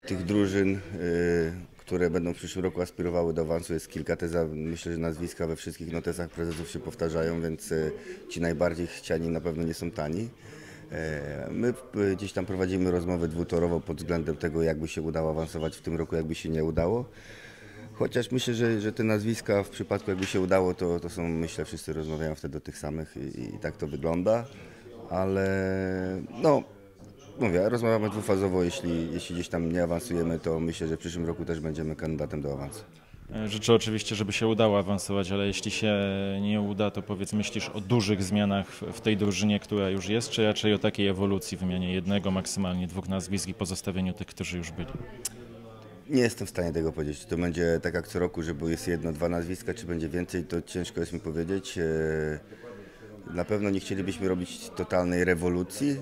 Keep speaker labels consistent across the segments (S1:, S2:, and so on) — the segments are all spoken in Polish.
S1: Tych drużyn, które będą w przyszłym roku aspirowały do awansu, jest kilka. Myślę, że nazwiska we wszystkich notesach prezesów się powtarzają, więc ci najbardziej chciani na pewno nie są tani. My gdzieś tam prowadzimy rozmowę dwutorowo pod względem tego, jakby się udało awansować w tym roku, jakby się nie udało. Chociaż myślę, że te nazwiska w przypadku jakby się udało, to są, myślę, wszyscy rozmawiają wtedy o tych samych i tak to wygląda. Ale no, mówię, rozmawiamy dwufazowo, jeśli gdzieś tam nie awansujemy, to myślę, że w przyszłym roku też będziemy kandydatem do awansu.
S2: Życzę oczywiście, żeby się udało awansować, ale jeśli się nie uda, to powiedz, myślisz o dużych zmianach w tej drużynie, która już jest, czy raczej o takiej ewolucji, wymianie jednego, maksymalnie dwóch nazwisk i pozostawieniu tych, którzy już byli?
S1: Nie jestem w stanie tego powiedzieć. Czy to będzie tak jak co roku, że jest jedno, dwa nazwiska, czy będzie więcej, to ciężko jest mi powiedzieć. Na pewno nie chcielibyśmy robić totalnej rewolucji,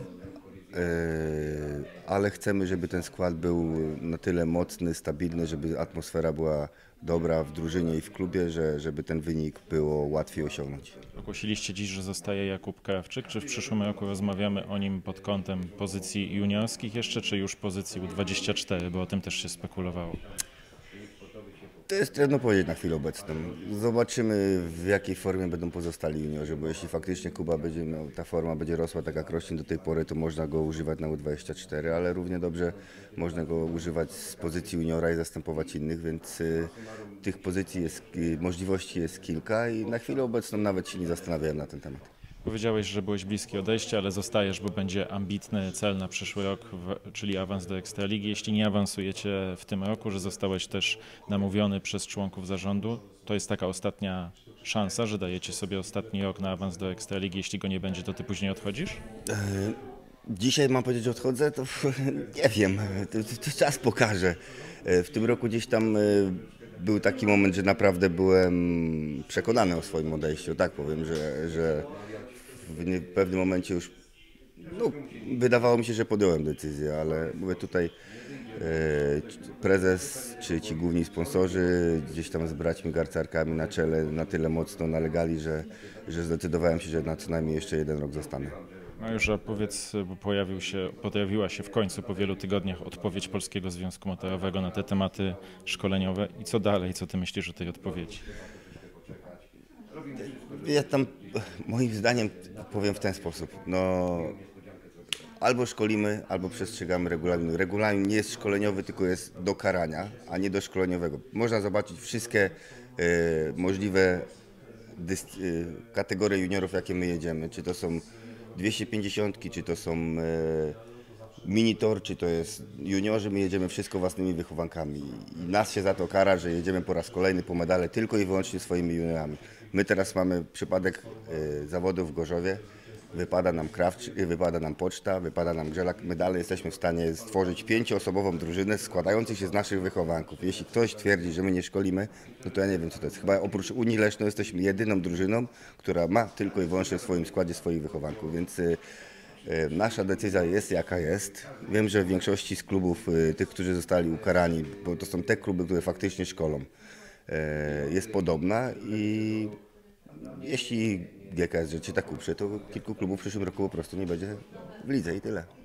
S1: ale chcemy, żeby ten skład był na tyle mocny, stabilny, żeby atmosfera była dobra w drużynie i w klubie, żeby ten wynik było łatwiej osiągnąć.
S2: Ogłosiliście dziś, że zostaje Jakub Krawczyk. Czy w przyszłym roku rozmawiamy o nim pod kątem pozycji juniorskich jeszcze, czy już pozycji U24, bo o tym też się spekulowało?
S1: To jest trudno powiedzieć na chwilę obecną. Zobaczymy, w jakiej formie będą pozostali juniorzy, bo jeśli faktycznie Kuba będzie miał, ta forma będzie rosła tak jak rośnie do tej pory, to można go używać na U24, ale równie dobrze można go używać z pozycji juniora i zastępować innych, więc tych pozycji możliwości jest kilka i na chwilę obecną nawet się nie zastanawiałem na ten temat.
S2: Powiedziałeś, że byłeś bliski odejścia, ale zostajesz, bo będzie ambitny cel na przyszły rok, czyli awans do Ekstraligi. Jeśli nie awansujecie w tym roku, że zostałeś też namówiony przez członków zarządu, to jest taka ostatnia szansa, że dajecie sobie ostatni rok na awans do Ekstraligi. Jeśli go nie będzie, to ty później odchodzisz?
S1: Dzisiaj mam powiedzieć, że odchodzę, to nie wiem, to czas pokaże. W tym roku gdzieś tam był taki moment, że naprawdę byłem przekonany o swoim odejściu, tak powiem, że w pewnym momencie już no, wydawało mi się, że podjąłem decyzję, ale mówię tutaj prezes czy ci główni sponsorzy gdzieś tam z braćmi garcarkami na czele na tyle mocno nalegali, że zdecydowałem się, że na co najmniej jeszcze jeden rok zostanę.
S2: No już powiedz, bo pojawiła się w końcu po wielu tygodniach odpowiedź Polskiego Związku Motorowego na te tematy szkoleniowe. I co dalej? Co ty myślisz o tej odpowiedzi?
S1: Ja tam moim zdaniem powiem w ten sposób. No, albo szkolimy, albo przestrzegamy regulaminu. Regulamin nie jest szkoleniowy, tylko jest do karania, a nie do szkoleniowego. Można zobaczyć wszystkie możliwe kategorie juniorów, jakie my jedziemy. Czy to są 250, czy to są minitor, czy to jest juniorzy, my jedziemy wszystko własnymi wychowankami. I nas się za to kara, że jedziemy po raz kolejny po medale tylko i wyłącznie swoimi juniorami. My teraz mamy przypadek zawodów w Gorzowie. Wypada nam Poczta, wypada nam Grzelak. My dalej jesteśmy w stanie stworzyć 5-osobową drużynę składającą się z naszych wychowanków. Jeśli ktoś twierdzi, że my nie szkolimy, no to ja nie wiem, co to jest. Chyba oprócz Unii Leszno jesteśmy jedyną drużyną, która ma tylko i wyłącznie w swoim składzie swoich wychowanków, więc nasza decyzja jest jaka jest. Wiem, że w większości z klubów, tych, którzy zostali ukarani, bo to są te kluby, które faktycznie szkolą, jest podobna i jeśli GKS Rzeczy tak uprze, to kilku klubów w przyszłym roku po prostu nie będzie w lidze i tyle.